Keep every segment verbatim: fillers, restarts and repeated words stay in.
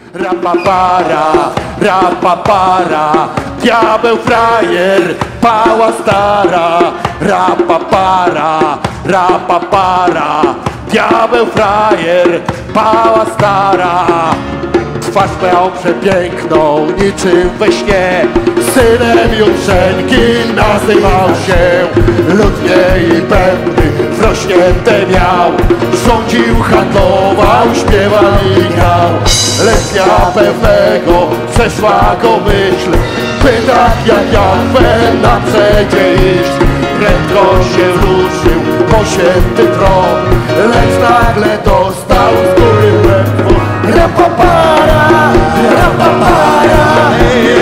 Rapapara, rapapara, diabeł frajer, pała stara. Rapapara, rapapara, diabeł frajer, pała stara. Twarz miał przepiękną, niczym we śnie, synem Jutrzenki nazywał się. Lud jej pełny, wrośnięte miał, rządził, handlował, śpiewał i grał. Lecz dnia pewnego przeszła go myśl, by tak jak Jahwe na przedzie iść. Prędko się ruszył po święty tron, lecz nagle dostał z góry łeb. Rapapara, rapapara,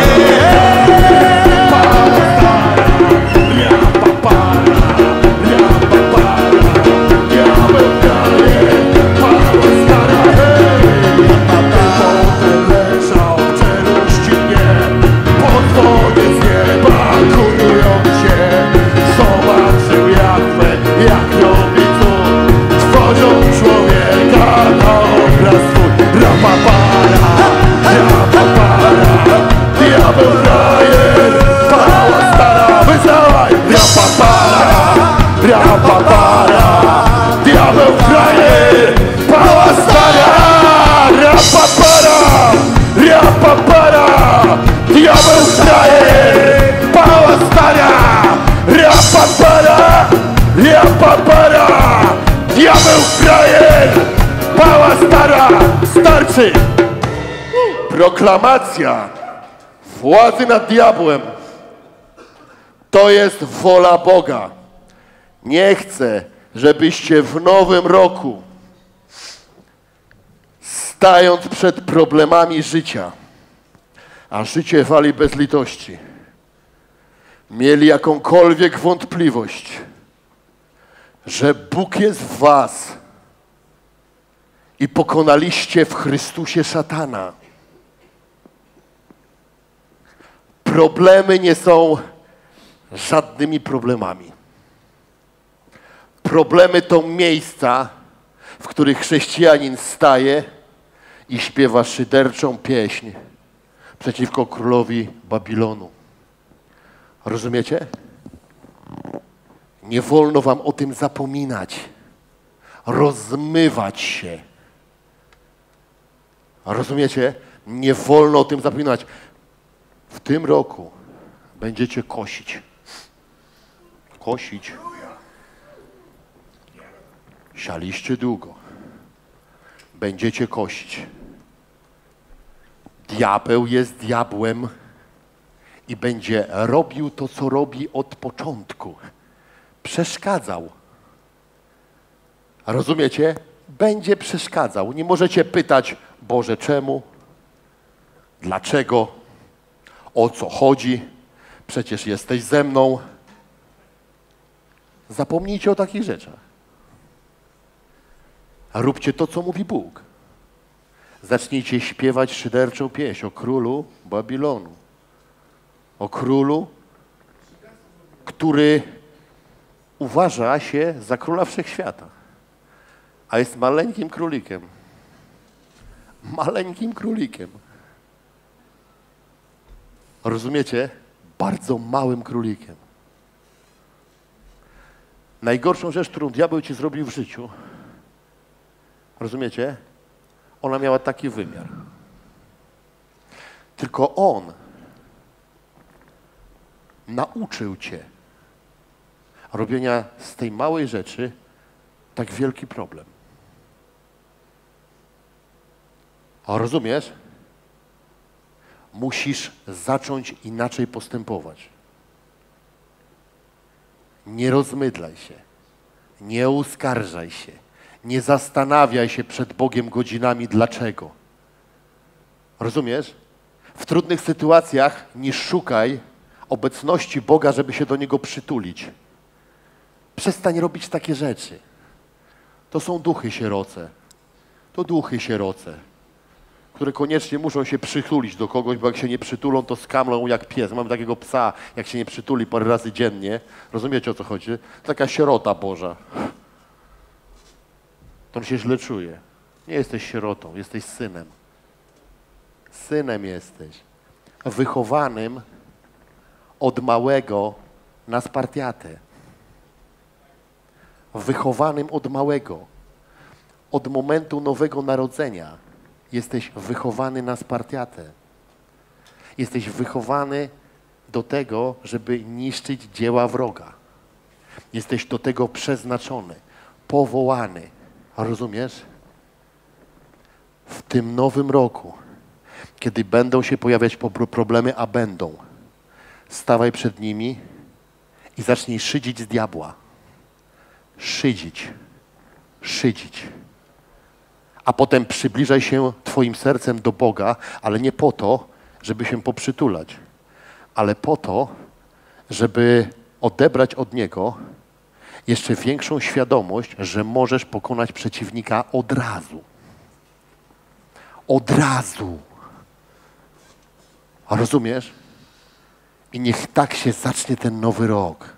rapapara, diabeł frajer, pała stara. Rapapara, rapapara, diabeł frajer, pała stara. Rapapara, rapapara, diabeł frajer, pała stara. Starczy! Proklamacja władzy nad diabłem to jest wola Boga. Nie chcę, żebyście w nowym roku, stając przed problemami życia, a życie wali bez litości, mieli jakąkolwiek wątpliwość, że Bóg jest w was i pokonaliście w Chrystusie szatana. Problemy nie są żadnymi problemami. Problemy to miejsca, w których chrześcijanin staje i śpiewa szyderczą pieśń przeciwko królowi Babilonu. Rozumiecie? Nie wolno wam o tym zapominać, rozmywać się. Rozumiecie? Nie wolno o tym zapominać. W tym roku będziecie kosić. Kosić. Sialiście długo. Będziecie kosić. Diabeł jest diabłem i będzie robił to, co robi od początku. Przeszkadzał. Rozumiecie? Będzie przeszkadzał. Nie możecie pytać, Boże, czemu? Dlaczego? O co chodzi? Przecież jesteś ze mną. Zapomnijcie o takich rzeczach. Róbcie to, co mówi Bóg. Zacznijcie śpiewać szyderczą pieśń o królu Babilonu. O królu, który uważa się za króla wszechświata, a jest maleńkim królikiem. Maleńkim królikiem. Rozumiecie? Bardzo małym królikiem. Najgorszą rzecz, którą diabeł ci zrobił w życiu, rozumiecie? Ona miała taki wymiar. Tylko on nauczył cię robienia z tej małej rzeczy tak wielki problem. A rozumiesz? Musisz zacząć inaczej postępować. Nie rozmydlaj się. Nie uskarżaj się. Nie zastanawiaj się przed Bogiem godzinami dlaczego. Rozumiesz? W trudnych sytuacjach nie szukaj obecności Boga, żeby się do Niego przytulić. Przestań robić takie rzeczy. To są duchy sieroce. To duchy sieroce, które koniecznie muszą się przytulić do kogoś, bo jak się nie przytulą, to skamlą jak pies. Mamy takiego psa, jak się nie przytuli parę razy dziennie. Rozumiecie, o co chodzi? Taka sierota Boża. To on się źle czuje. Nie jesteś sierotą, jesteś synem. synem jesteś, wychowanym od małego na Spartiatę. Wychowanym od małego, od momentu nowego narodzenia jesteś wychowany na Spartiatę. Jesteś wychowany do tego, żeby niszczyć dzieła wroga. Jesteś do tego przeznaczony, powołany. Rozumiesz? W tym nowym roku, kiedy będą się pojawiać problemy, a będą, stawaj przed nimi i zacznij szydzić z diabła. Szydzić. Szydzić. A potem przybliżaj się twoim sercem do Boga, ale nie po to, żeby się poprzytulać, ale po to, żeby odebrać od Niego jeszcze większą świadomość, że możesz pokonać przeciwnika od razu. Od razu. A rozumiesz? I niech tak się zacznie ten nowy rok.